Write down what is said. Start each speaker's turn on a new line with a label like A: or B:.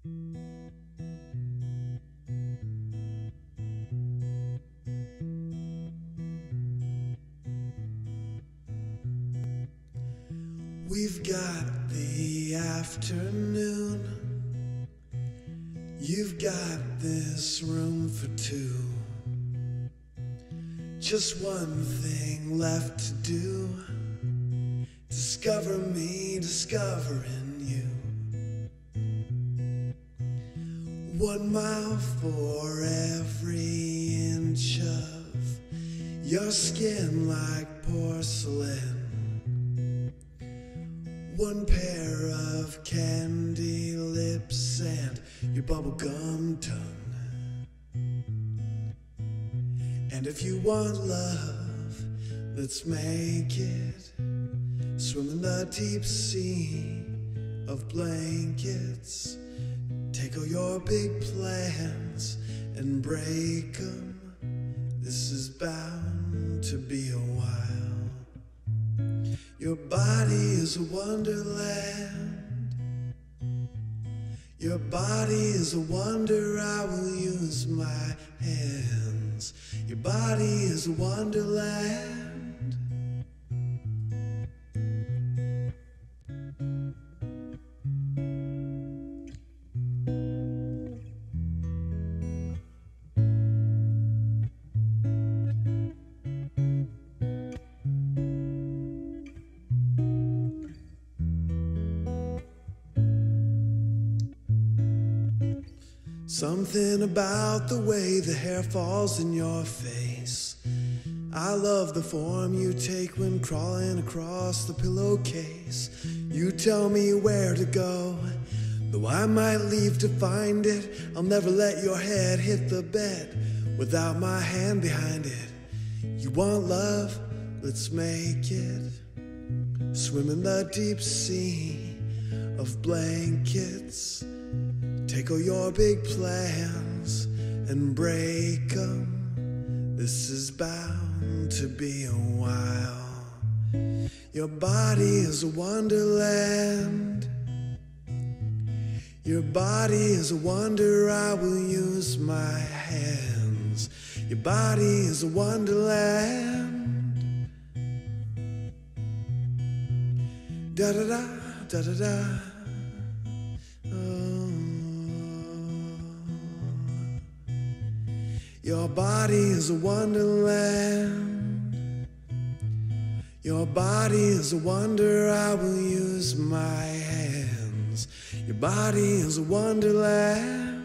A: We've got the afternoon. You've got this room for two. Just one thing left to do. Discover me, discovering you. 1 mile for every inch of your skin like porcelain. 1 pair of candy lips and your bubblegum tongue. And if you want love, let's make it. Swim in the deep sea of blankets. Take all your big plans and break 'em. This is bound to be a while. Your body is a wonderland. Your body is a wonder. I will use my hands. Your body is a wonderland. Something about the way the hair falls in your face. I love the form you take when crawling across the pillowcase. You tell me where to go, though I might leave to find it. I'll never let your head hit the bed without my hand behind it. You want love? Let's make it. Swim in the deep sea of blankets. Take all your big plans and break 'em. This is bound to be a while. Your body is a wonderland. Your body is a wonder. I will use my hands. Your body is a wonderland. Da-da-da, da-da-da. Oh. Your body is a wonderland. Your body is a wonder. I will use my hands. Your body is a wonderland.